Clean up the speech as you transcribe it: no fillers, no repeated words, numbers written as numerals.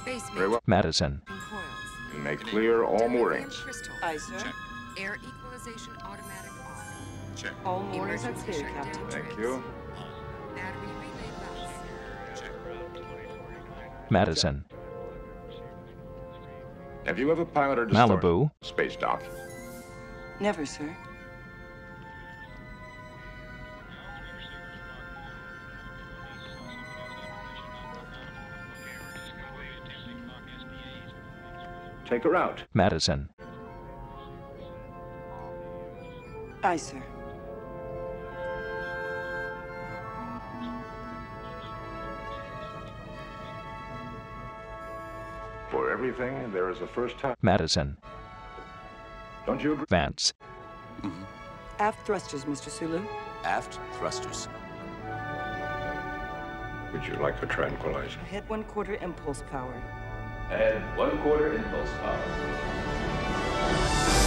Space Very well. Madison. and coils. And make clear all moorings. Crystals. Aye, sir. Check. Air equalization automatic off. Check. All moorings are Emergency clear, shutdown Captain. Thank trips. you. Battery relay belts. Check. Madison. Have you ever piloted a Malibu. space dock? Never, sir. Take her out. Madison. Aye, sir. For everything, there is a first time. Madison. Don't you agree? Vance. Aft thrusters, Mr. Sulu. Aft thrusters. Would you like a tranquilizer? Ahead 1/4 impulse power. Ahead 1/4 impulse power.